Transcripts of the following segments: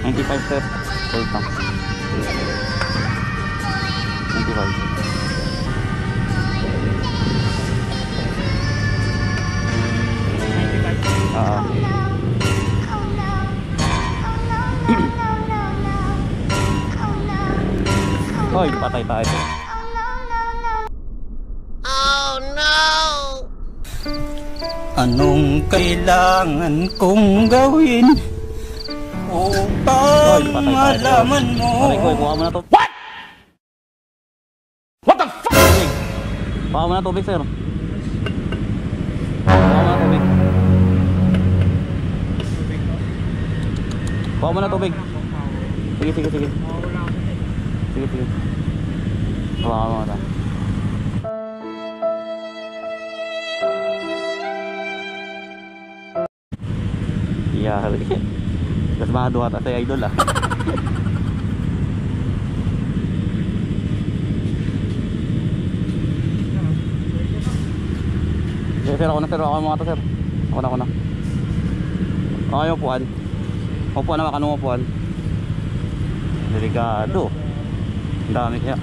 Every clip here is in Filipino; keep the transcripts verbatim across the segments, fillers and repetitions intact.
ninety-five sir. Hold lang. ninety-five. Oo. Hoy, patay tayo. Oh no! Anong kailangan kong gawin upang malaman mo? Aray ko, kuha mo na to. What? What the fuck? Kuha mo na tubig, sir. Kuha mo na tubig. Kuha mo na tubig. Sige, sige, sige. Sige, sige. Kuha mo na. Yari. Tapos mga duha ta sa idol ah. Sir, sir, ako na sir, ako na mga to sir. Ako na, ako na. Ako yung upuan. Upuan naman, kanong upuan. Delikado. Ang dami kaya.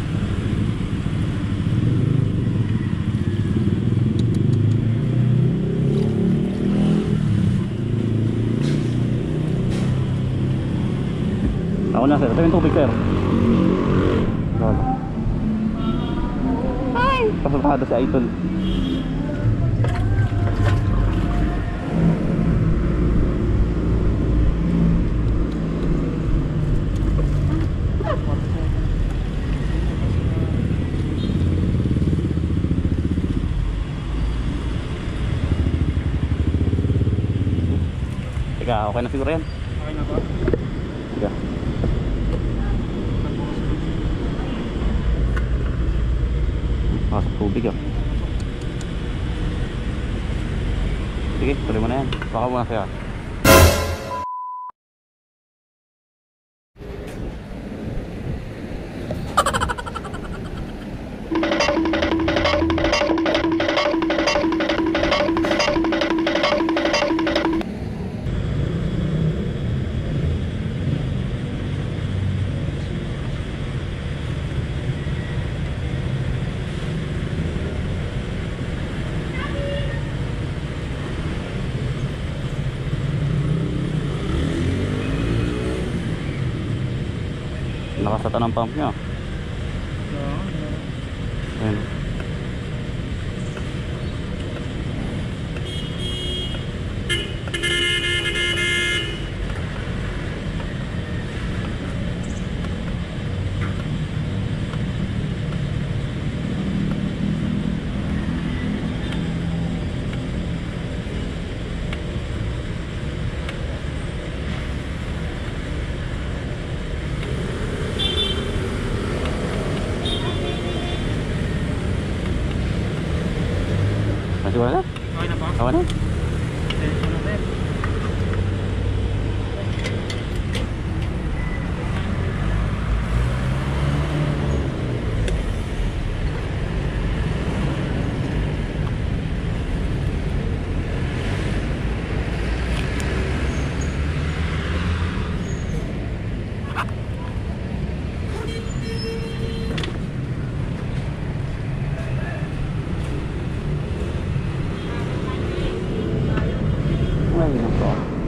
Ako na sir, ito yung tubig sir. Ay! Pasultado si idol. Teka, okay na siguro yan. Okay na ba? Teka. Pasok tubig ah. Sige, tuloy mo na yan. Baka muna sa'yo. Nakasata ng pump nyo. Ayan. Masih wala? Okay na ba? Okay na? Ay, nako.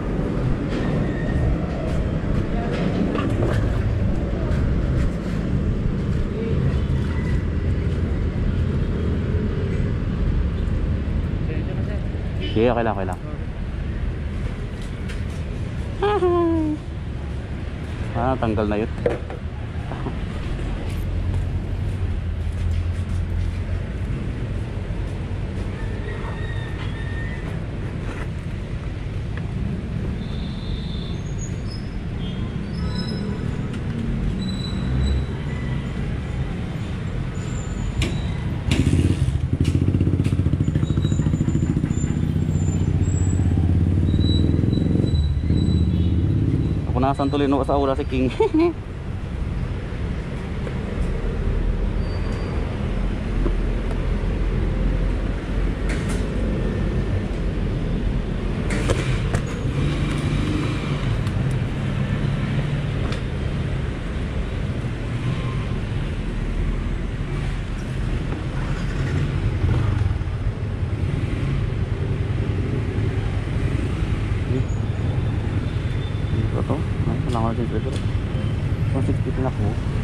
Sige, okay lang, okay lang. Ah, tanggal na yun. Punasan tuloy no sa ula si King. Wala ko na din. one sixty na po.